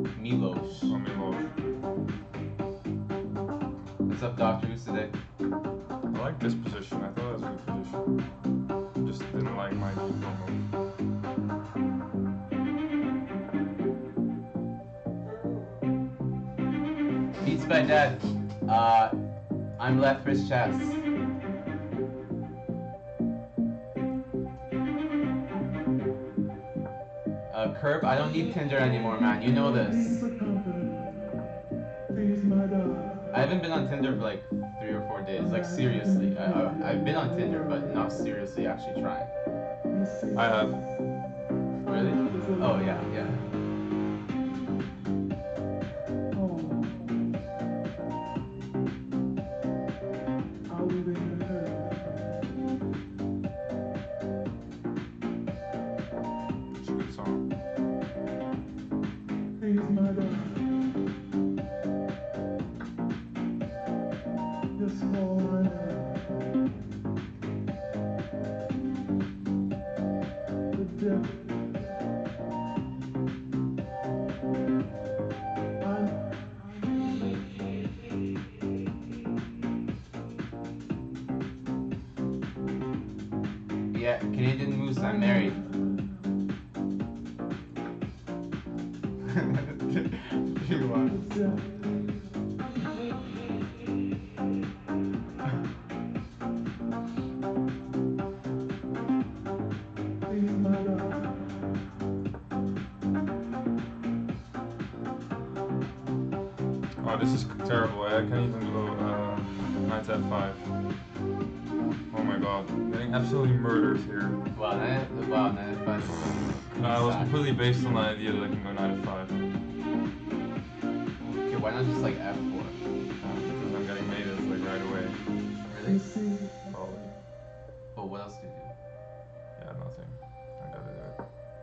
Milos. Oh, Milos. What's up, Doctor? Who's today? I like this position. I thought that was a good position. Just didn't like my d4 move. Beats by Dad. I'm left wrist chess. Curb, I don't need Tinder anymore, man. You know this. I haven't been on Tinder for like 3 or 4 days. Like seriously, I've been on Tinder, but not seriously actually trying. I have. Really? Oh yeah, yeah. It's a good song. Yeah, Canadian Moose, I'm married. Oh, this is terrible. I can't even go knight f5. Oh my god. I'm getting absolutely murdered here. Wow, knight f5. It was completely based on the idea that I can go knight f5. Okay, why not just like f4? Because I'm getting mated like right away. Really? Probably. Oh, what else do you do? Yeah, nothing. I gotta do it.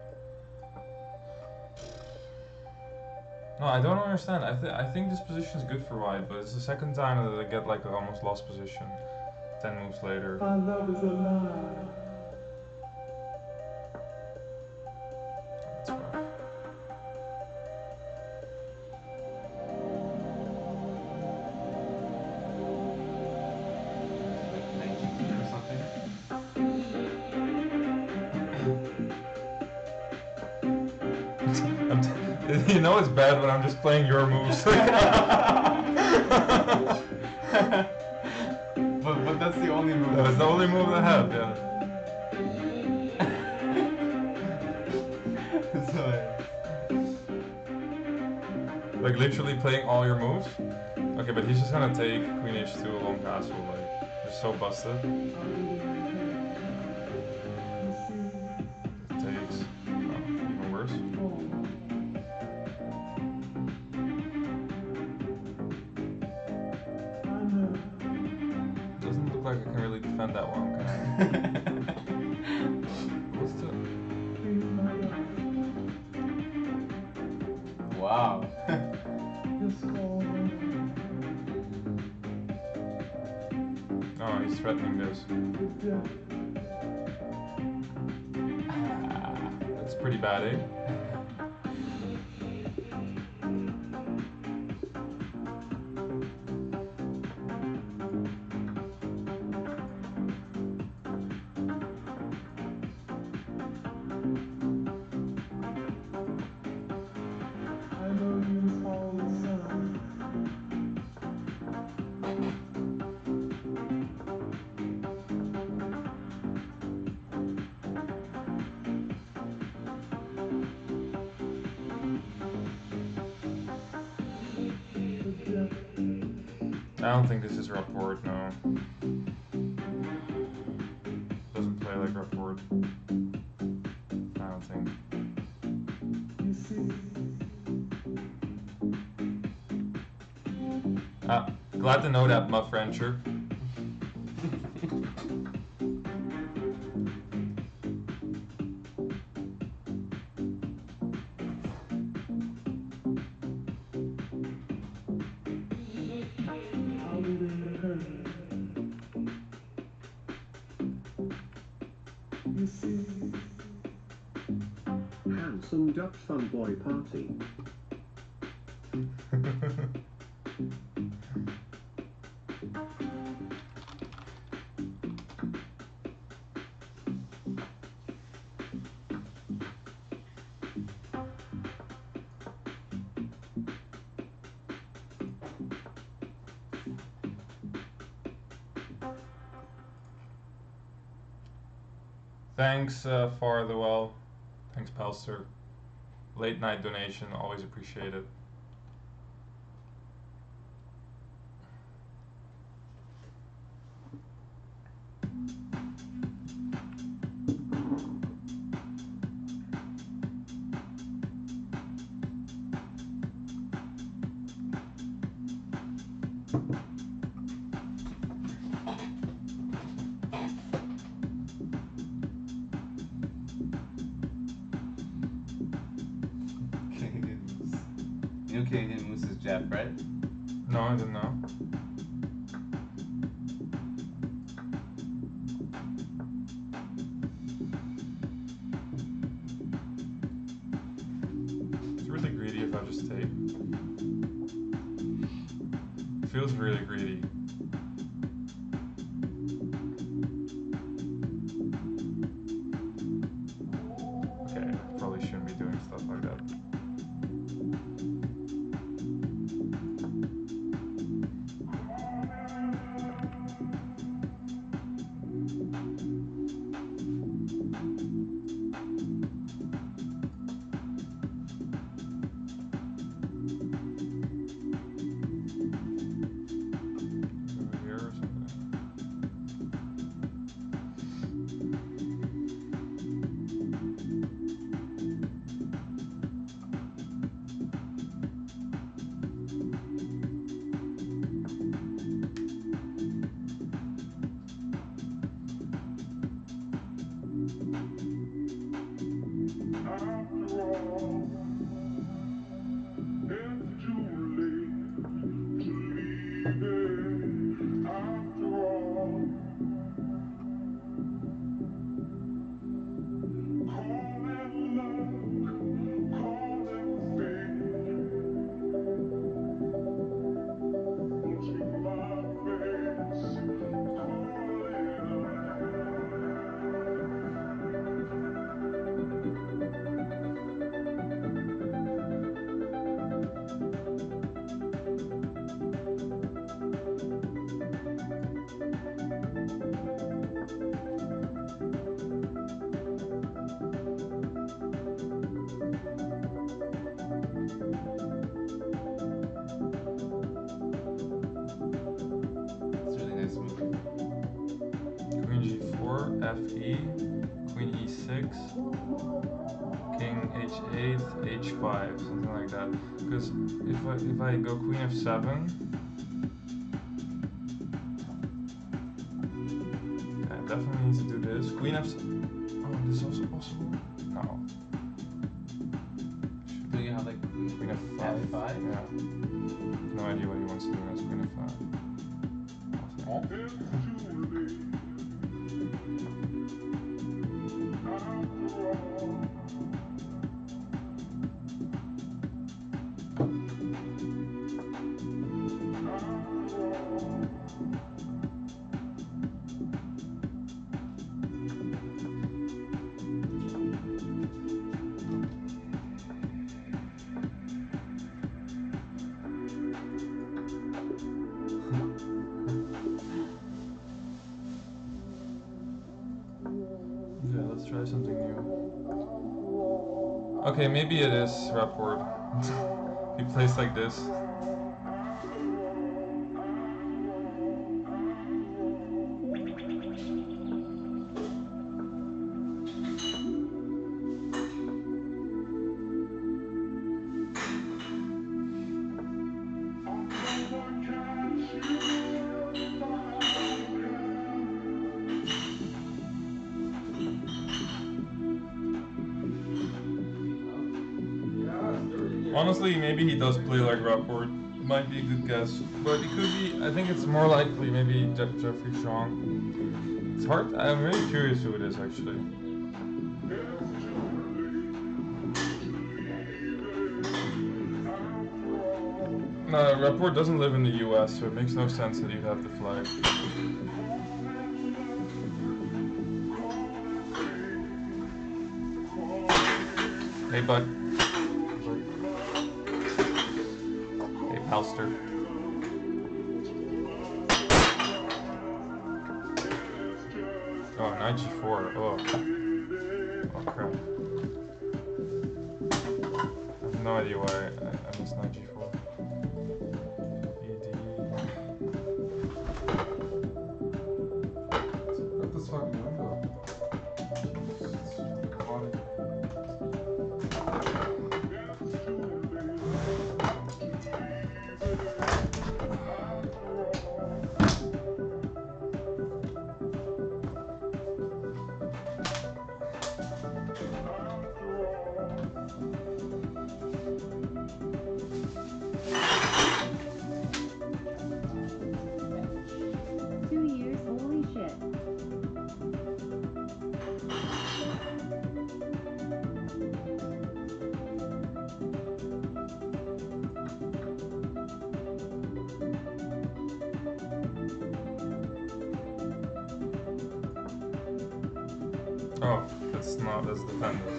No, I don't understand. I think this position is good for white, but it's the second time that I get like an almost lost position. 10 moves later. My love is a lie. That's rough. Like 19 or something? You know it's bad when I'm just playing your moves. but that's the only move. That's the only move I have, yeah. Like literally playing all your moves? Okay, but he's just gonna take Queen H2 a long castle, like, just so busted. It takes, even worse. Doesn't look like I can really defend that one, can I? What's the... Wow. Oh, he's threatening this. That's pretty bad, eh? I don't think this is Rapport, no. Doesn't play like Rapport. I don't think. Glad to know that, Muff Rancher. Handsome Dutch fun boy party. Thanks, Far the Well. Thanks, Pelster. Late night donation, always appreciate it. Canadian Moose. You know Canadian Moose is Jeff, right? No, I didn't know. It's really greedy if I just take. It feels really greedy. Okay, I probably shouldn't be doing stuff like that. Over here or something. It's a really nice move. Queen g4, fe, queen e6, king h8, h5, something like that. Because if I go queen f7, I definitely need to do this. Queen f7. Oh, this is also possible. No. Do you have like Queen f5. F5? Yeah. No idea what he wants to do against queen f5. Yeah, let's try something new. Okay, maybe it is rapport. He plays like this. Honestly, maybe he does play like rapport. Might be a good guess, but it could be. I think it's more likely maybe Jeffrey Strong. It's hard. I'm really curious who it is actually. No, Rapport doesn't live in the US, so it makes no sense that you'd have to fly. Hey, bud. Hey, Palster. Oh, knight g4. Oh. Oh, crap. I have no idea why I missed knight g4. Got this fucking window. It's funny. 2 years, holy shit. Oh, that's defender.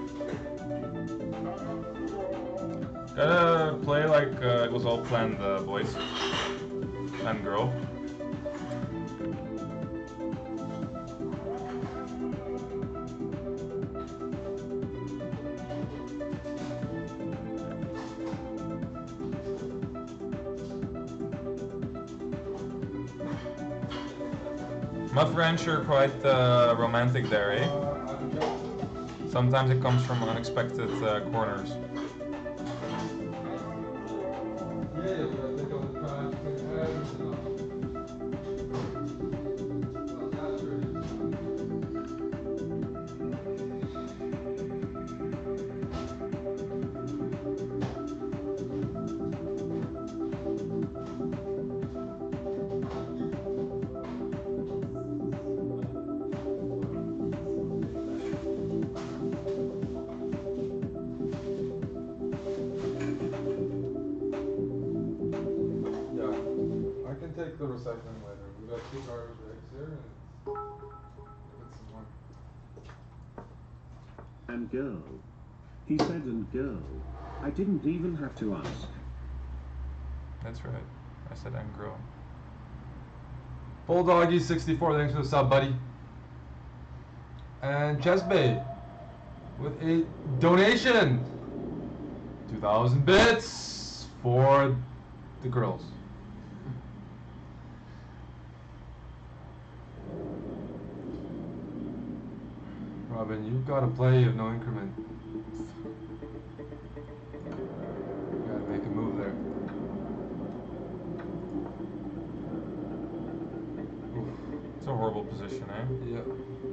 Gotta play like it was all planned, boys and girl. My French are quite romantic there, eh? Sometimes it comes from unexpected corners. Yeah, but I think all the time you can add enough. Well, that's really I can take the recycling later. We got 2 garbage bags here and it's one. And girl. He said and girl. I didn't even have to ask. That's right. I said and girl. Bulldoggy64, thanks for the sub, buddy. And chessbrah with a donation. 2,000 bits for the girls. Robin, you've got to play of no increment. You gotta make a move there. Oof. It's a horrible position, eh? Yep.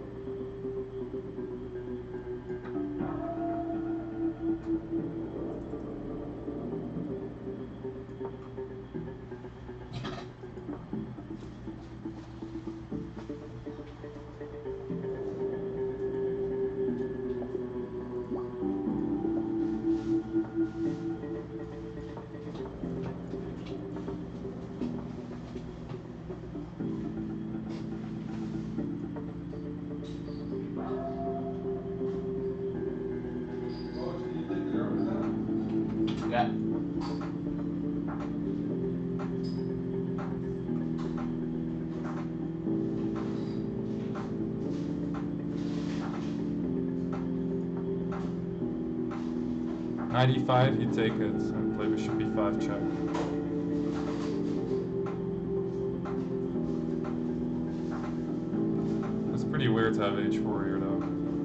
Yeah. .95, you take it and play bishop b5 check. It's pretty weird to have h4 here though.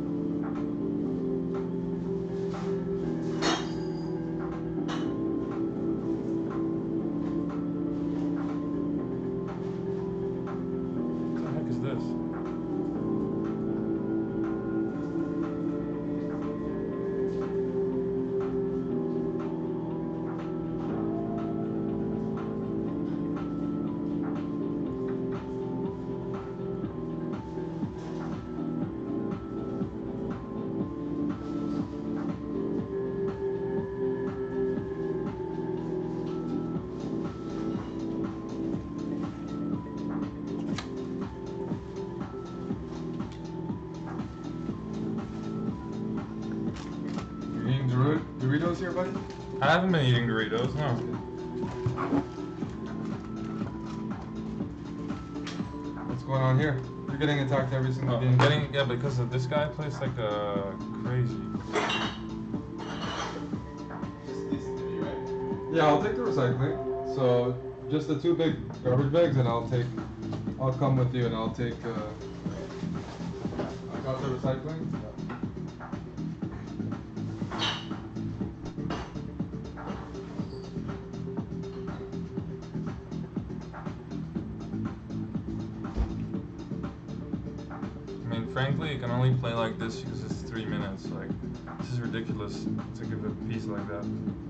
What the heck is this? I haven't been eating Doritos, no. What's going on here? You're getting attacked every single I'm game. getting, yeah, because of this guy plays like crazy. Just these three, right? Yeah, I'll take the recycling. So just the 2 big garbage bags, and I'll come with you, and I'll take. I got the recycling. Yeah. I mean, frankly, you can only play like this because it's 3 minutes. Like, this is ridiculous to give a piece like that.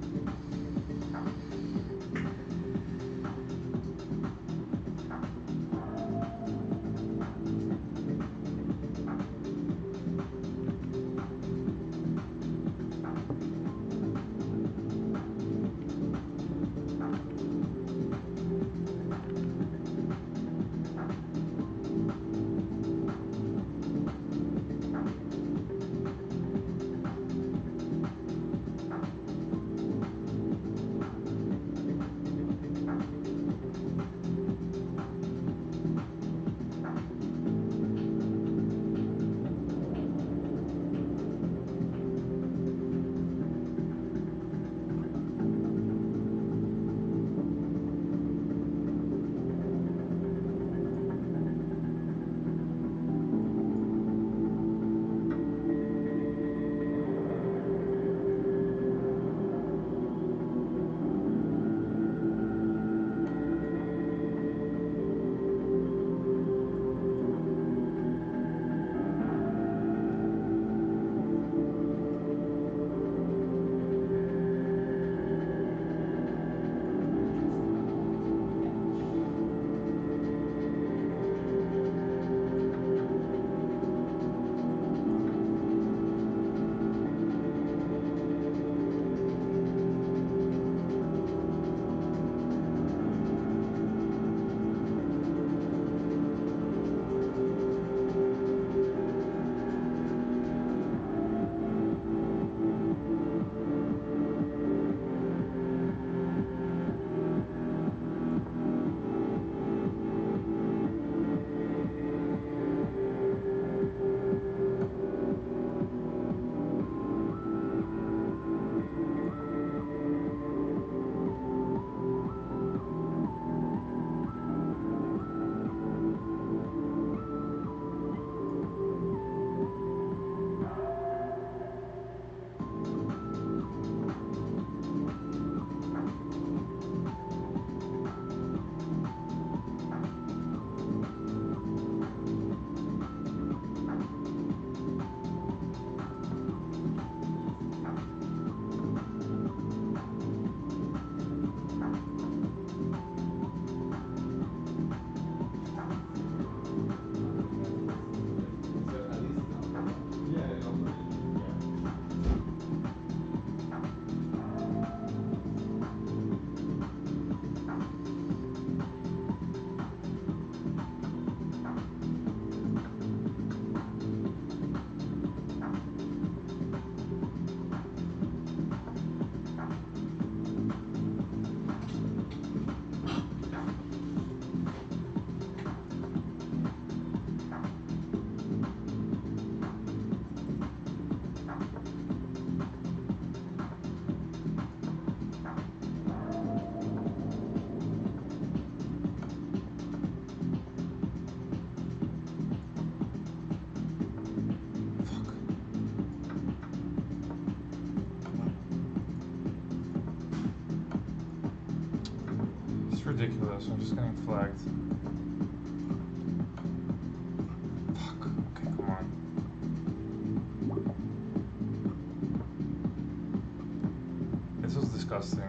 It's ridiculous. I'm just getting flagged. Fuck. Okay, come on. This was disgusting.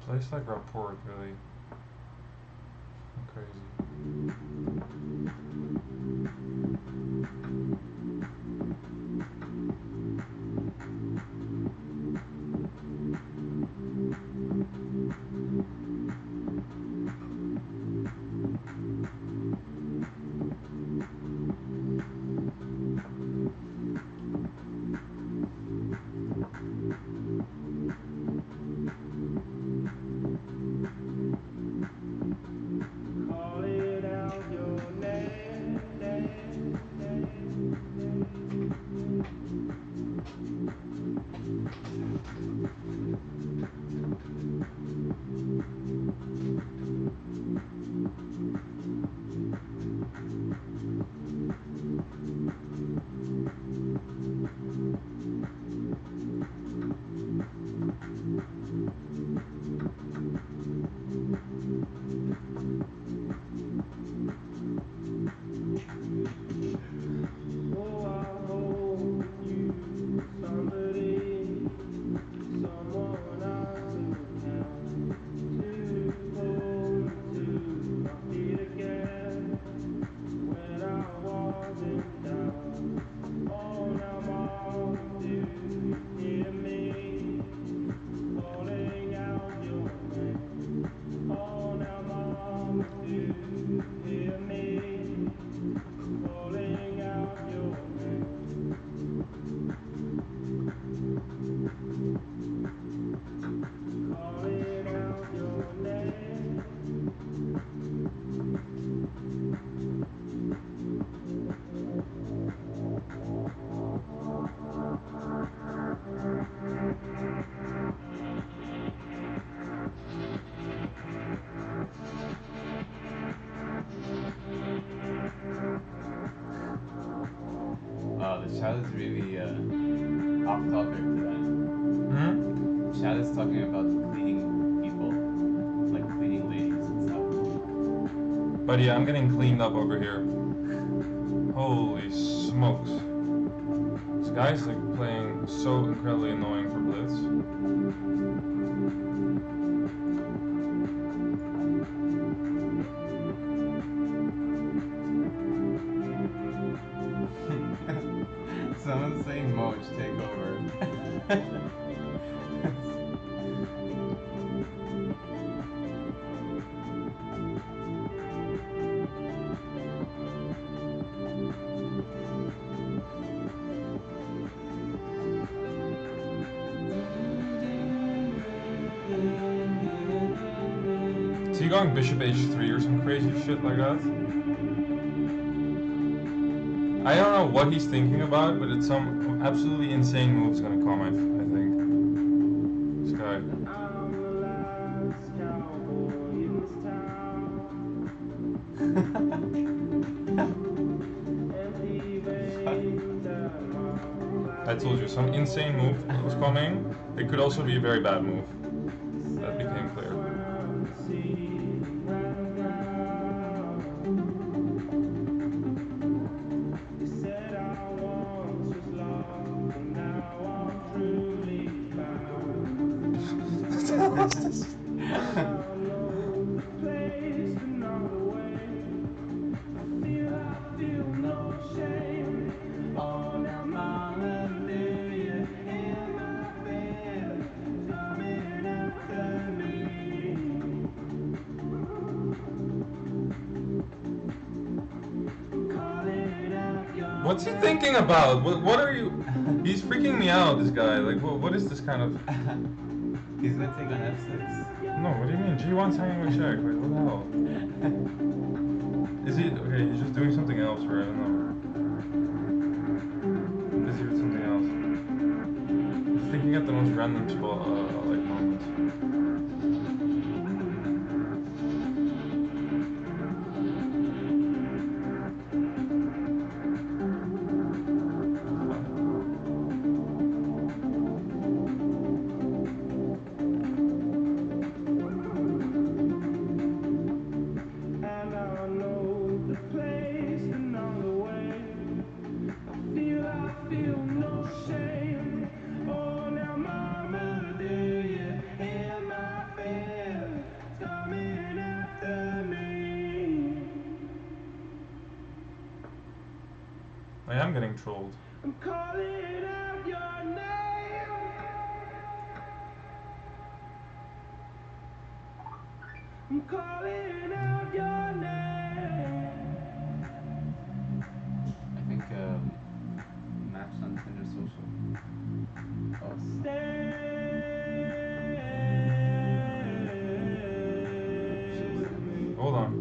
Place like rapport, really. Crazy. Calling out your name. Oh, I hope you somebody, someone I could count to hold to my feet again when I wasn't down. Oh, now, Mom, do you hear me calling out your name? Oh, now, Mom, do you hear me calling out your name? Calling out your name. The chat is really off topic today. Hmm? Chat is talking about cleaning people, like cleaning ladies and stuff. But yeah, I'm getting cleaned up over here. Holy smokes. This guy's like playing so incredibly annoying for Blitz. Someone's saying Moj, take over. Is he going bishop h3 or some crazy shit like that? I don't know what he's thinking about, but it's some absolutely insane move's gonna come, I think. This guy. I'm the last cowboy in this town. Empty veins and my I told you, some insane move was coming. It could also be a very bad move. That became clear. What's he thinking about? What are you? He's freaking me out, this guy. Like, what is this kind of? He's gonna take on f6. No, what do you mean? G1's hanging with check. Like, what the hell? Is he okay? He's just doing something else, right? I don't know. Busy with something else. He's thinking at the most random spot, like moments. I'm getting trolled. I'm calling out your name. I'm calling out your name. I think match on Tinder social. Pause. Hold on.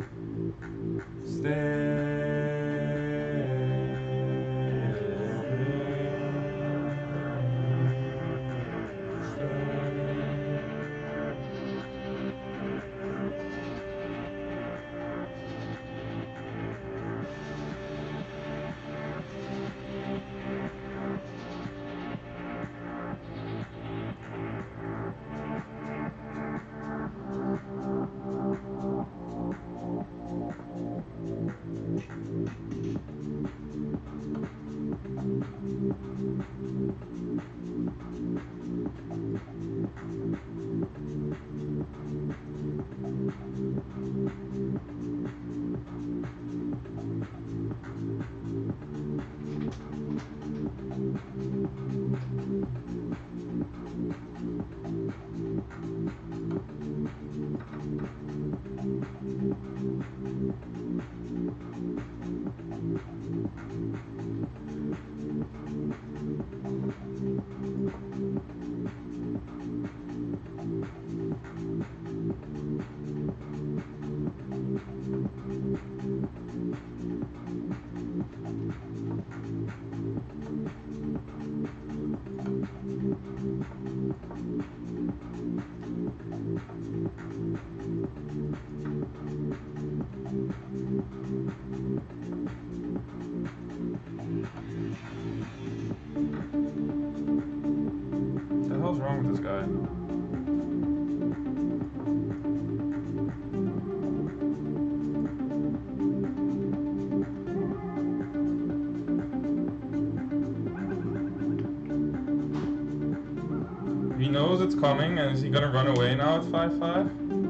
What the hell's wrong with this guy? He knows it's coming, and is he gonna run away now at 5-5?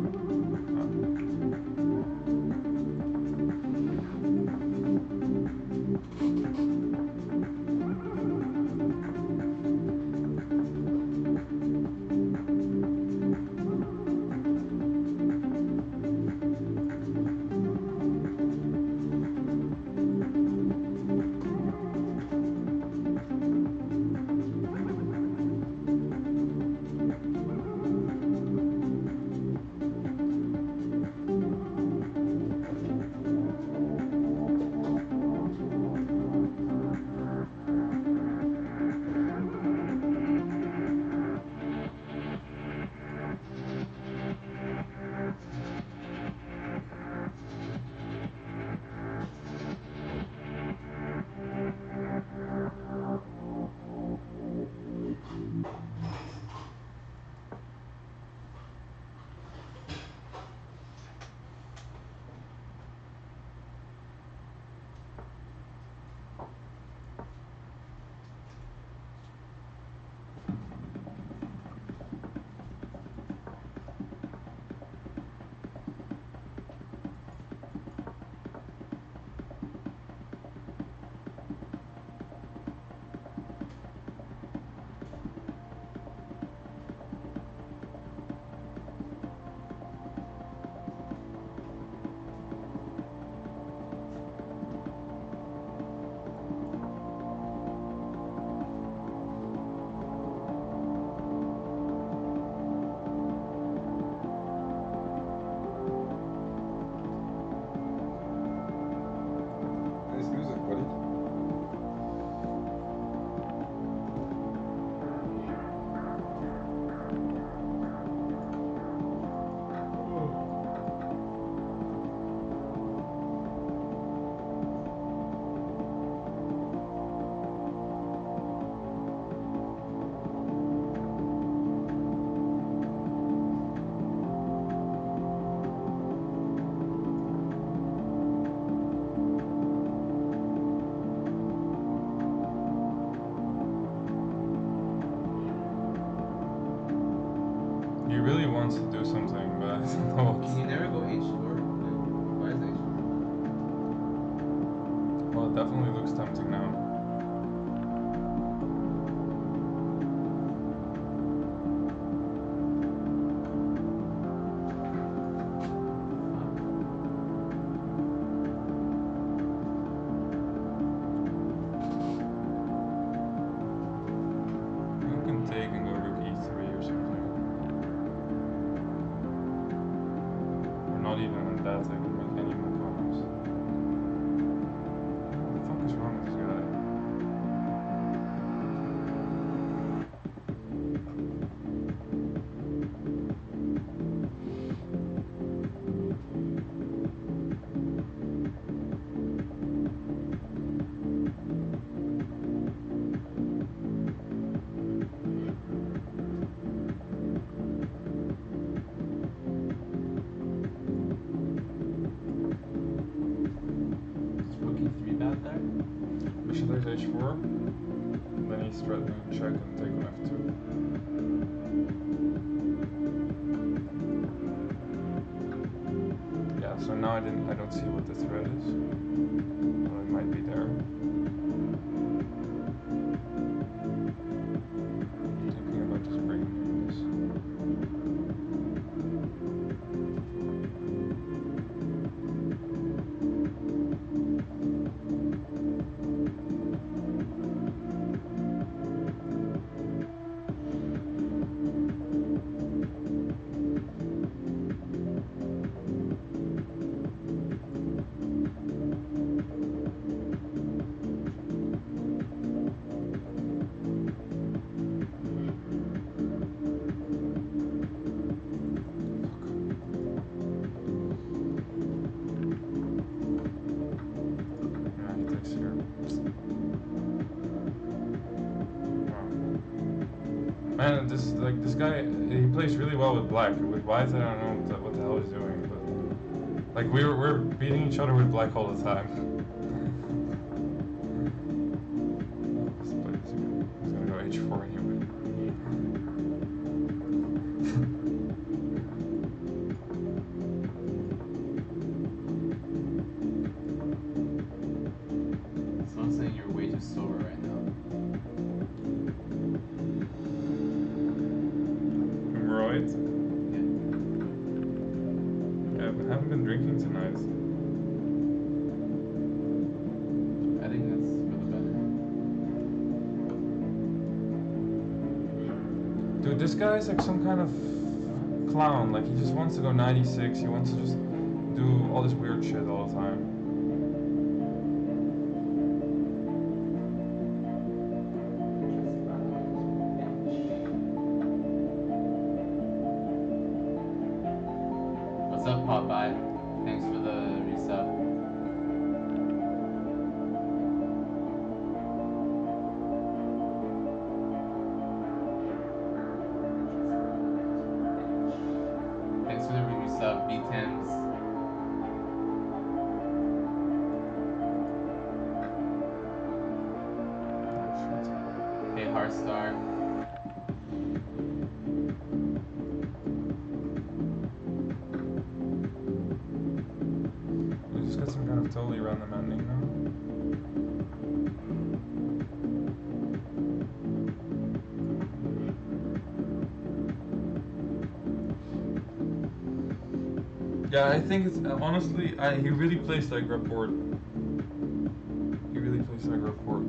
Nice music, buddy. He really wants to do something, but I don't know Can you never go H4? Like, why is H4? Well, it definitely looks tempting now. just threatening check and take on f2. Yeah, so now I don't see what the threat is. Well, it might be there. Thinking about just breaking this. Man, this guy, he plays really well with black. With white, I don't know what the hell he's doing, but like we're beating each other with black all the time. Let's play this again. He's gonna go h4 anyway. Someone's saying you're way too sober right now. Right? Yeah, but haven't been drinking tonight. I think that's for the better. Dude, this guy is like some kind of clown. Like he just wants to go 96. He wants to just do all this weird shit all the time. What's up, Popeye? Thanks for the resub. Thanks for the resub, B-Tims. Hey, Heartstar. We just got some kind of totally random ending now. Yeah, I think it's honestly, he really plays like rapport. He really plays like rapport.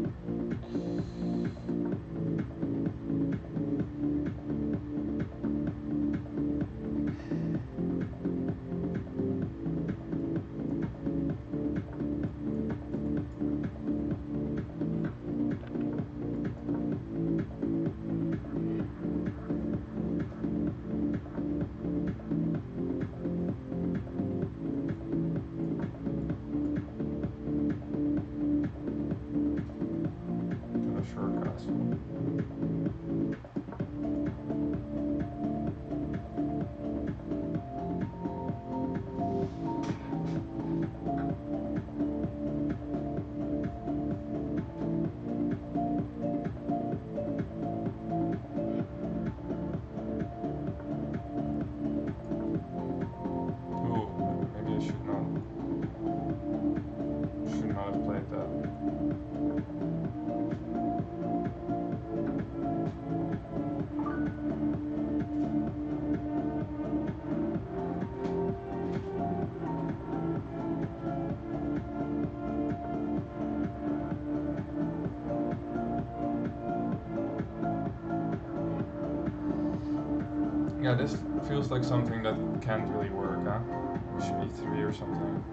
Yeah, this feels like something that can't really work, huh? Should be 3 or something.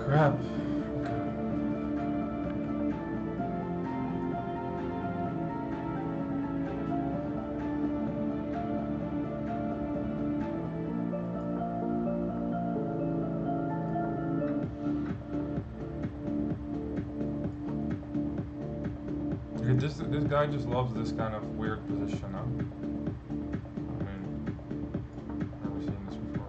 Crap. Okay, this guy just loves this kind of weird position, huh? I mean, I've never seen this before.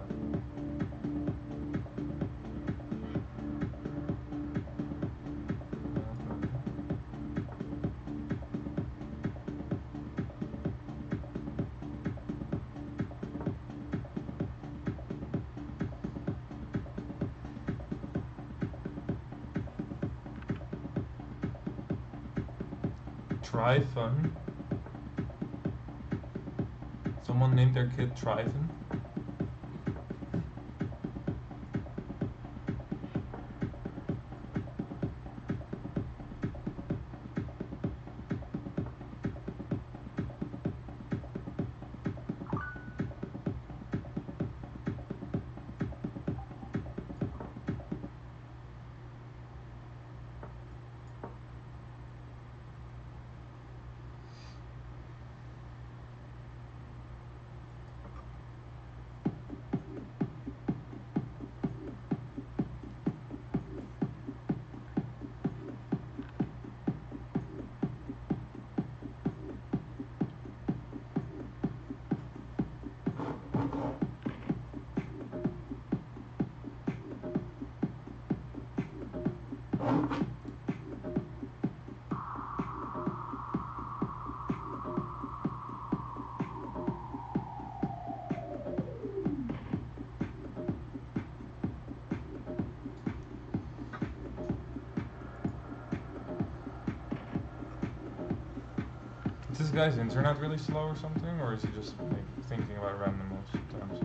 Tryfun? Someone named their kid Tryfun? Is this guy's internet really slow or something, or is he just like thinking about random moves sometimes?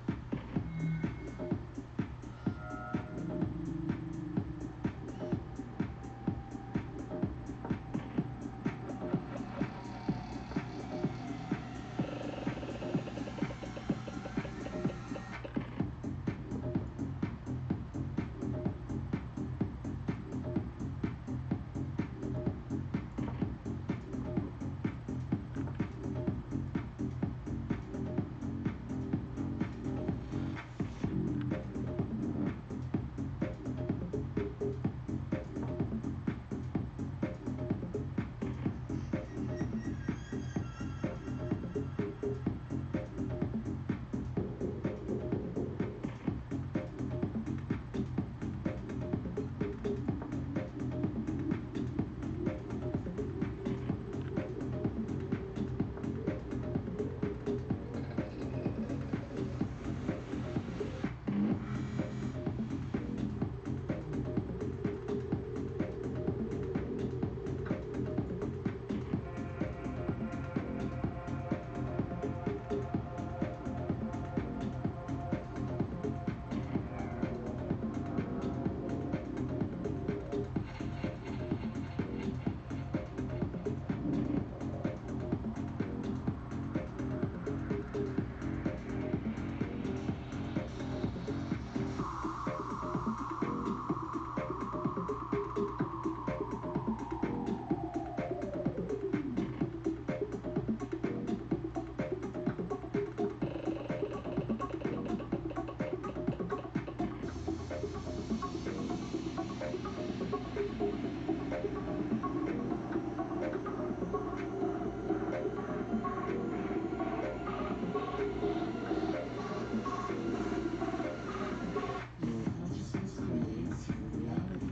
Your consciousness creates your reality.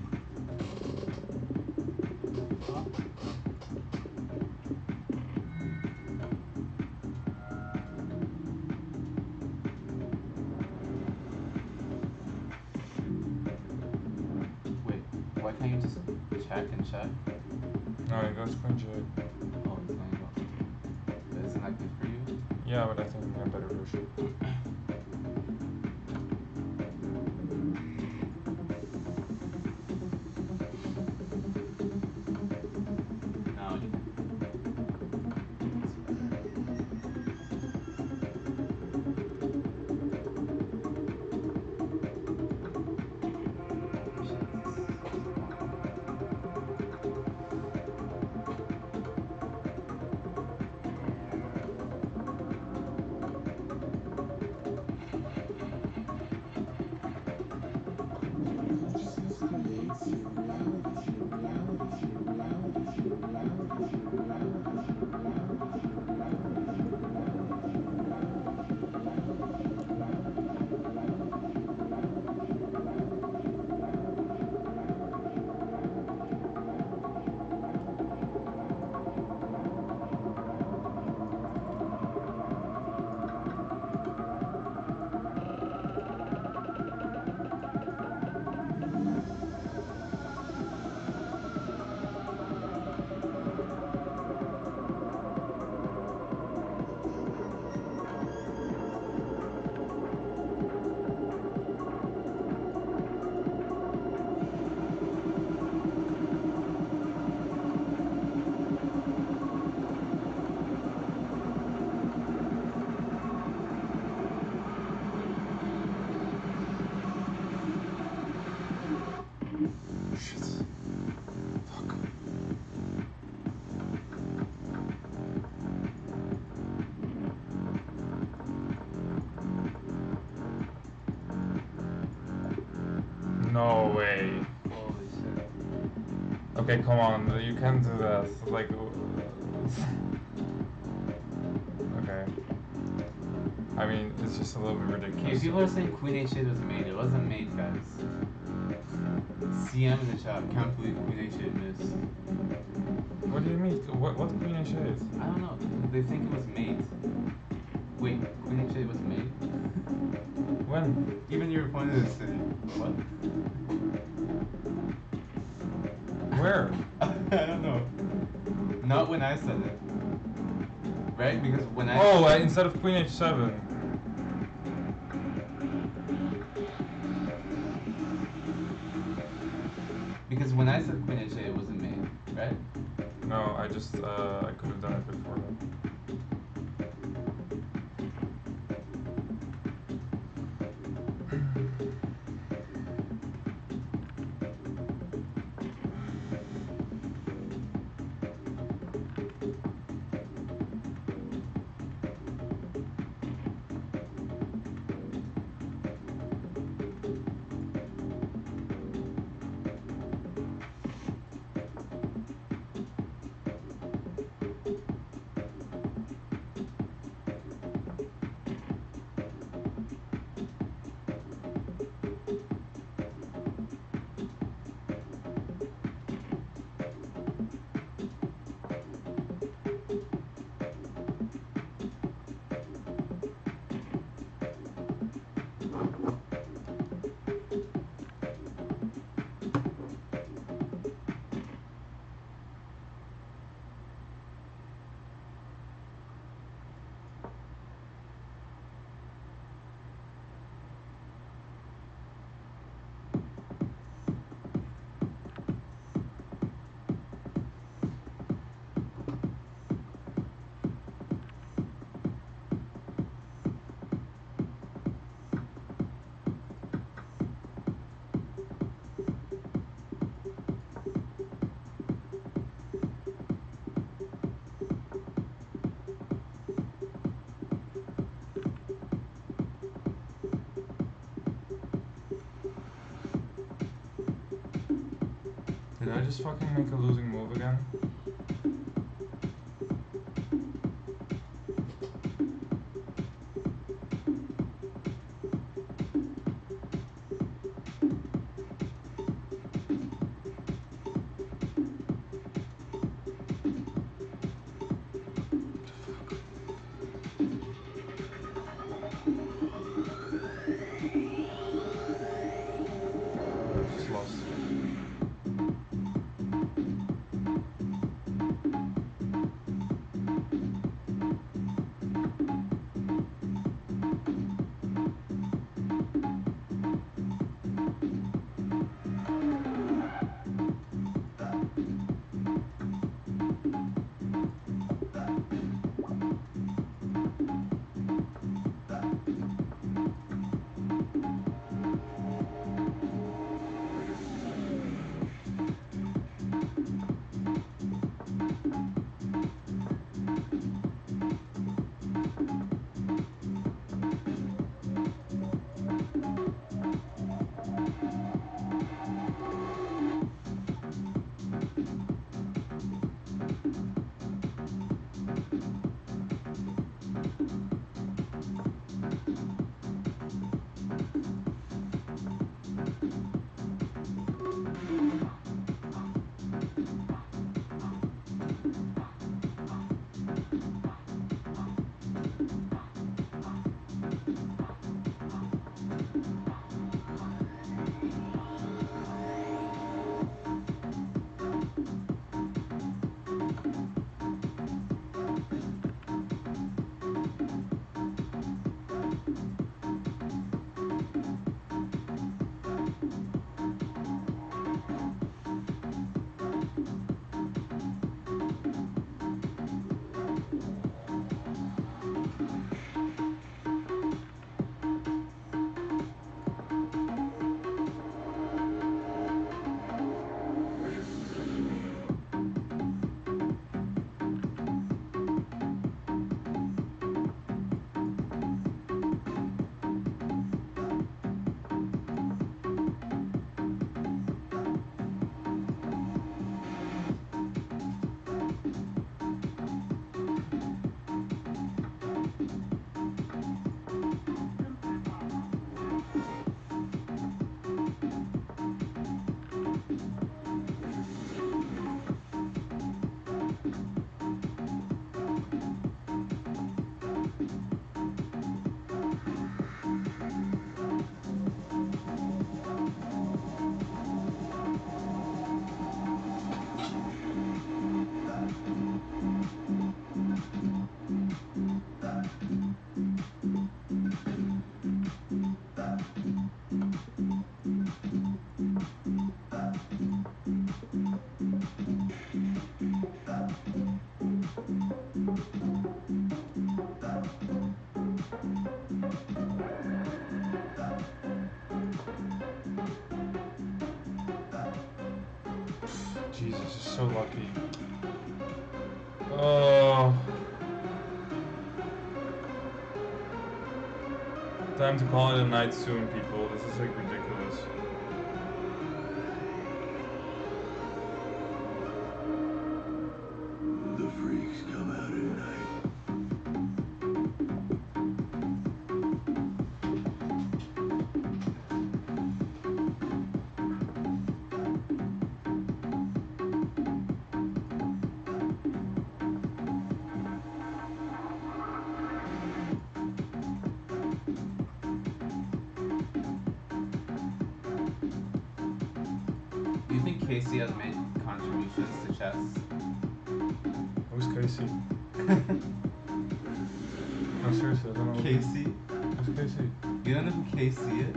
Wait, why can't you just check and check? No, he goes queen j8. Oh, it's gonna go. But isn't that good for you? Yeah, but I think a better version. No, you can. Shit. Fuck. No way. Holy shit. Okay, come on. You can't do that. Like. Okay. I mean, it's just a little bit Okay, ridiculous. people are saying Queen H8 was mate. It wasn't mate, guys. CM in the chat. Can't believe Queen H8 missed. What do you mean? What Queen H8? I don't know. They think it was mate. Wait, Queen H8 was mate? When? Even your opponent is city. What? Where? I don't know. Not when I said it. Right? Because when I Oh, instead of Queen H7. Because when I said Queen H8 it wasn't made, right? No, I just I could have done it before that. Did I just fucking make a losing move again? Just lost. Jesus, just so lucky. Oh. Time to call it a night soon, people. This is like ridiculous. The freaks come out at night. Do you think Casey has made contributions to chess? Who's Casey? No, seriously, I don't know. Casey? Who's Casey? You don't know who Casey is?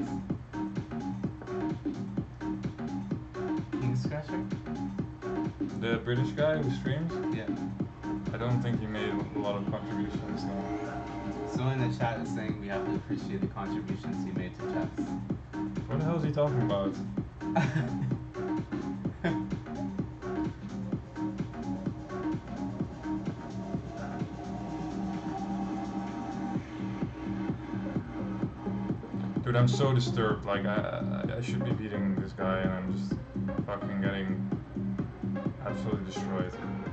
King Scratcher? The British guy who streams? Yeah. I don't think he made a lot of contributions, no. Someone in the chat is saying we have to appreciate the contributions he made to chess. What the hell is he talking about? Dude, I'm so disturbed. Like, I should be beating this guy and I'm just fucking getting absolutely destroyed.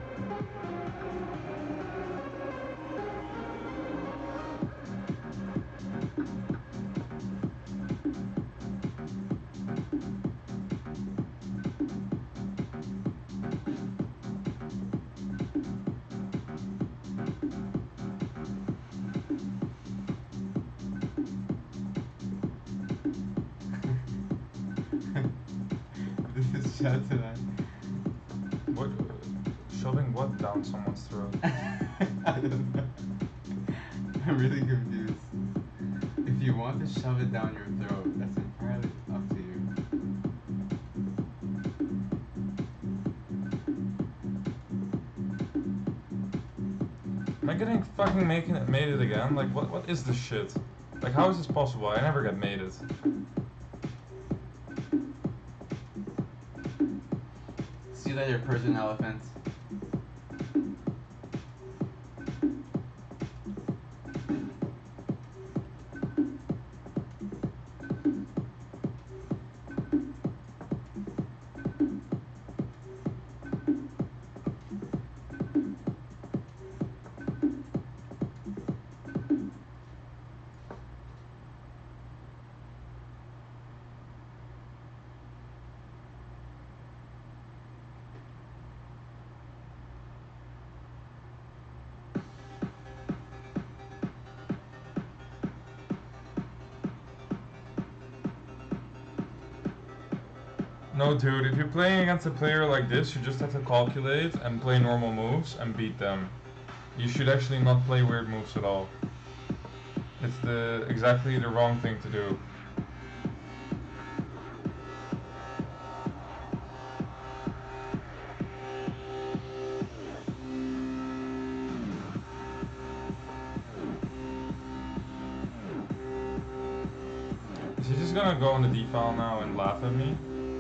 This is chat tonight. What? Shoving what down someone's throat? I don't know. I'm really confused. If you want to shove it down your throat, that's entirely up to you. Am I getting fucking made it again? Like, what is this shit? Like, how is this possible? I never get made it. See you later, Persian elephant. No, dude, if you're playing against a player like this, you just have to calculate and play normal moves and beat them. You should actually not play weird moves at all. It's exactly the wrong thing to do. Is he just gonna go on the D-file now and laugh at me?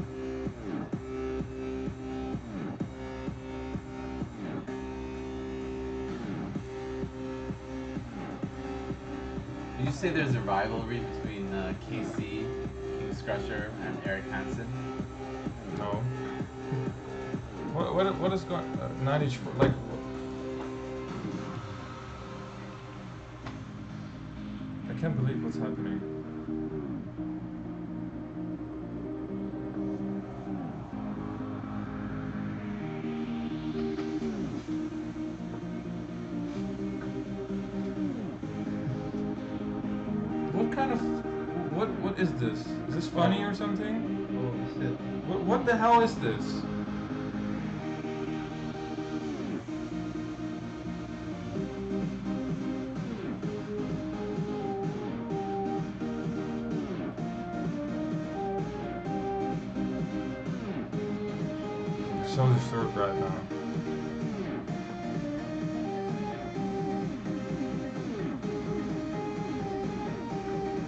Did you say there's a rivalry between KC, King Scratcher, and Eric Hansen? No. What is going? 90 like. I can't believe what's happening. What kind of what is this? Is this funny or something? Oh shit. What the hell is this? So disturbed right now.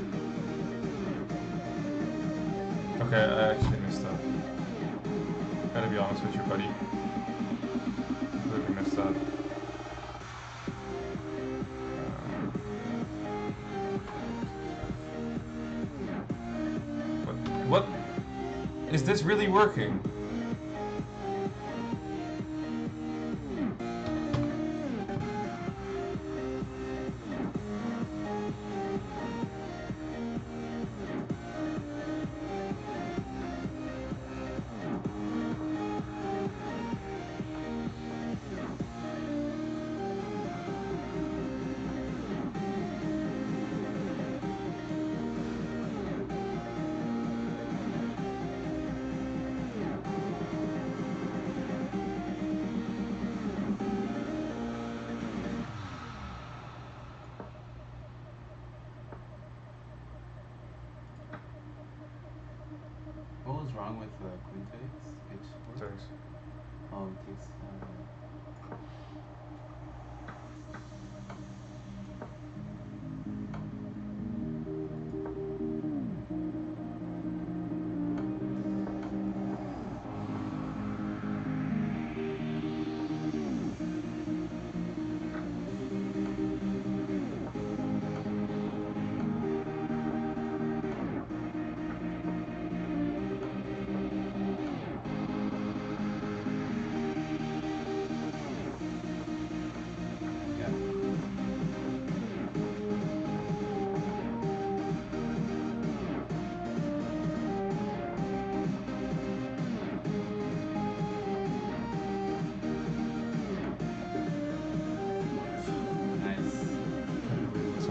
Okay, I actually missed that. Gotta be honest with you, buddy. Really missed that. What? Is this really working? What was wrong with the queen takes? H4? Thanks. Oh, it takes. Yeah. Nice. So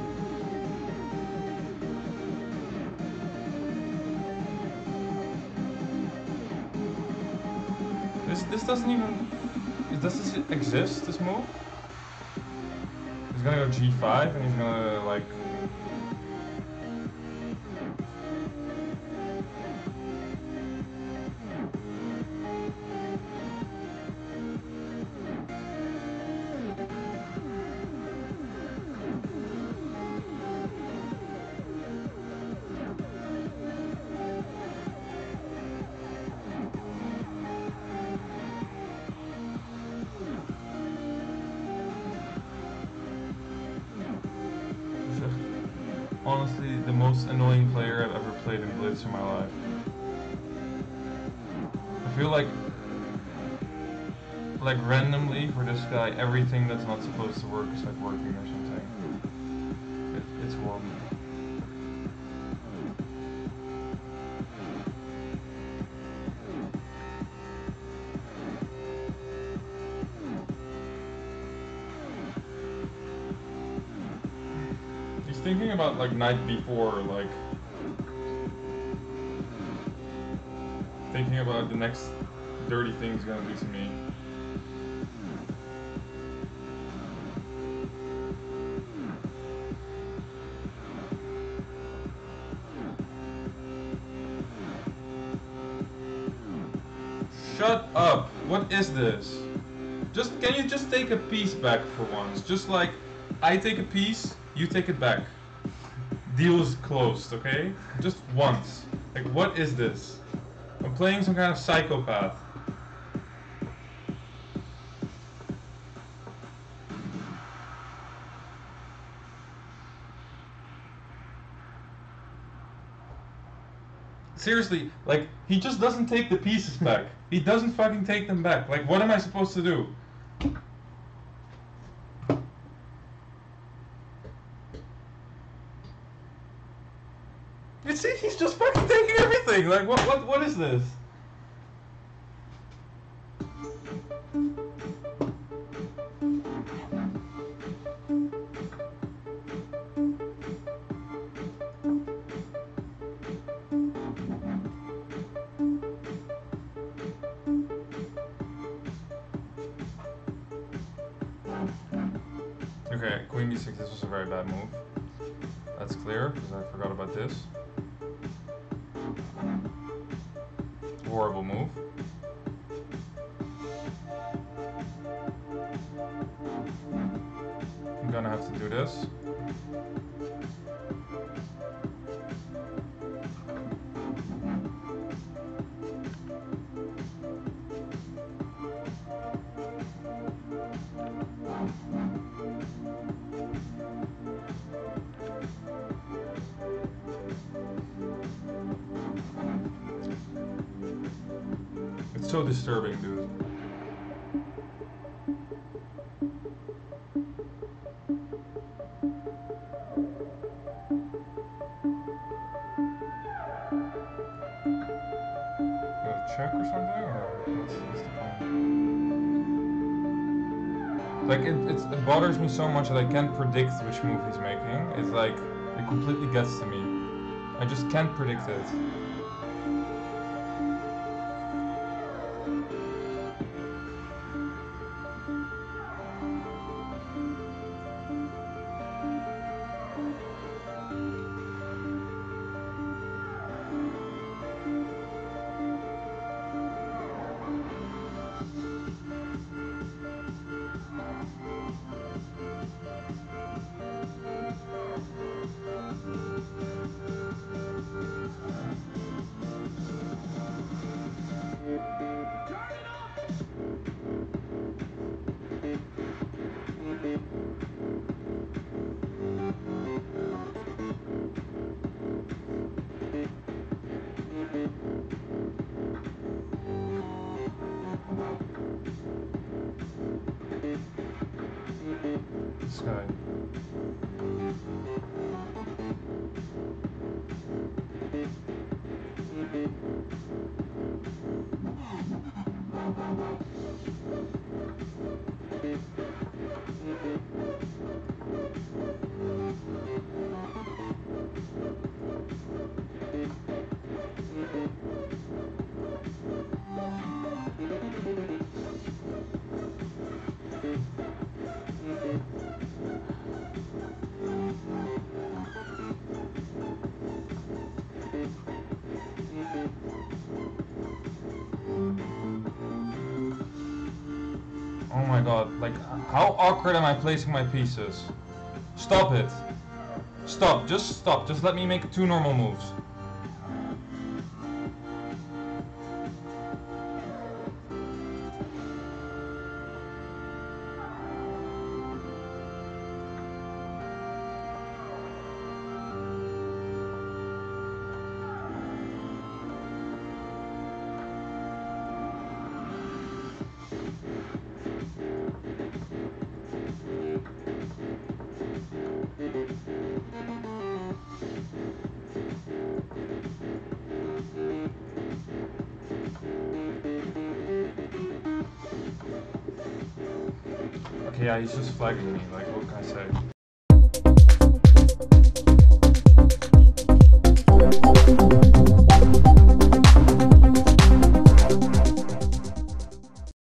this doesn't even. Does this exist? This move? He's gonna go G5 and he's gonna like. Honestly, the most annoying player I've ever played in Blitz in my life. I feel like randomly for this guy, everything that's not supposed to work is like working or something. It's horrible. He's thinking about like knight b4, like thinking about the next dirty thing he's gonna do to me. Shut up! What is this? Can you just take a piece back for once? Just like, I take a piece, you take it back. Deal is closed, okay? Just once. Like, what is this? I'm playing some kind of psychopath. Seriously, like, he just doesn't take the pieces back. He doesn't fucking take them back. Like, what am I supposed to do? You see, he's just fucking taking everything. Like, what is this? Okay, queen b6, this was a very bad move. That's clear, because I forgot about this. Horrible move. I'm gonna have to do this. so disturbing, dude. Check or something, or what's the point? Like it bothers me so much that I can't predict which move he's making. It's like it completely gets to me. I just can't predict it. This guy. Oh my god, like, how awkward am I placing my pieces? Stop it. Stop, just stop. Just let me make 2 normal moves. Okay, yeah, he's just flagging me, like, what can I say?